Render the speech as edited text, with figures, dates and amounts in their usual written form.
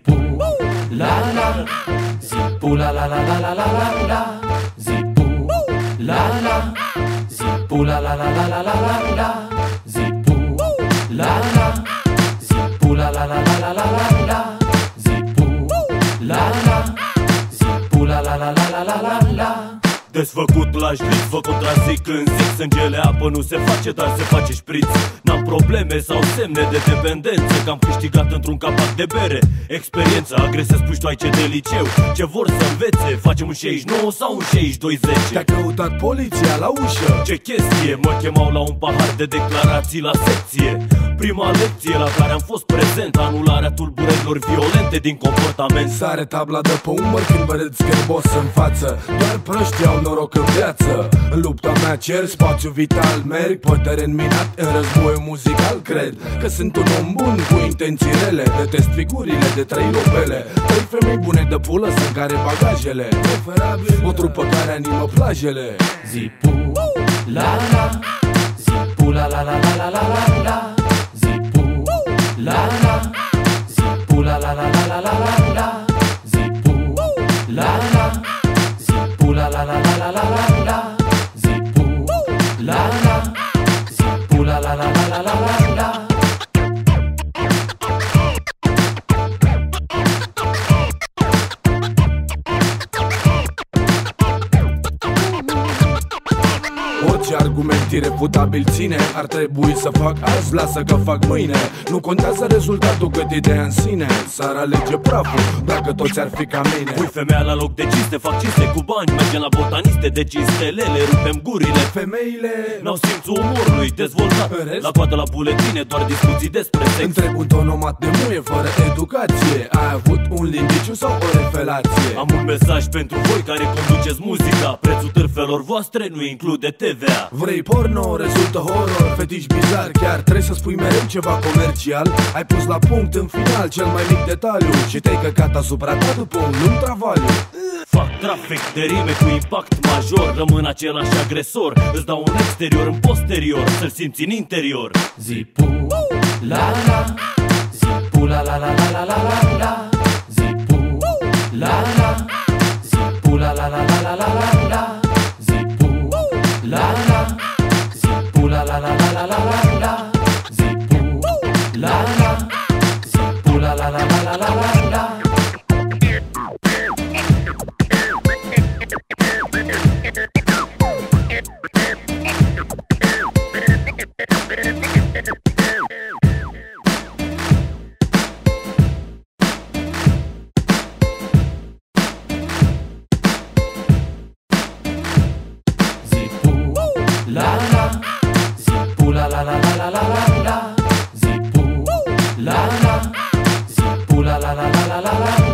Zipu la la, zipu la la la la la la la la, zipu la la, zipu la la la la la la la la, zipu la la, zipu la la la la la la la la, zipu la la, zipu la la la la la la la la. Desfăcut la șpriț, vă contrazic când zic: sângele apă nu se face, dar se face șpriț. N-am probleme sau semne de dependență, că am câștigat într-un capac de bere experiență. Agresez puștoaice de liceu ce vor să învețe. Facem un 69 sau un 62-10. Te-a căutat poliția la ușă. Ce chestie, mă chemau la un pahar de declarații la secție. Prima lecție la care am fost prezent: anularea tulburărilor violente din comportament. Sare tabla de pe umăr când vă râd scârbos în față. Doar proștii au noroc în viață. În lupta mea cer spațiu vital. Merg pe teren minat în războiul muzical. Cred că sunt un om bun cu intenții rele. Detest figurile de 3 lopele. 3 femei bune de pulă să care bagajele. O trupă care animă plajele. Zipu la la, zipu la la la la la la la la, zipu la la, zipu la la la la la la la la, zipu la la, zipu la la la la la la la la, zipu la la, zipu la la la la la la la la. Orice argument irefutabil ține. Ar trebui să fac azi, lasă că fac mâine. Nu contează rezultatul cât ideea în sine. S-ar alege praful dacă toți ar fi ca mine. Pui femeia la loc de cinste, fac cinste cu bani. Mergem la botaniste de cinstelele, rupem gurile. Femeile n-au simțul umorului dezvoltat. La coadă la buletine, doar discuții despre sex. Întreb un tonomat de muie fără educație: ai avut un lindiciu sau o revelație? Am un mesaj pentru voi care conduceți muzica: prețul târfelor voastre nu include TVA. Vrei porno, rezultă horror, fetiș bizar. Chiar trebuie să spui mereu ceva comercial. Ai pus la punct în final cel mai mic detaliu și te-ai căcat asupra ta după un lung travaliu. Fac trafic de rime cu impact major. Rămân același agresor. Îți dau un exterior în posterior, să-l simți în interior. Zipu la la, zipu la la la la la la la la, zipu la la, zipu la la la la la la la la, zipu la la, zipu la la la la la la la la, zipu la la, zipu la la la la la la la la. La la, zipu la la la la la la la la, zipu la la, zipu la la la la la la la.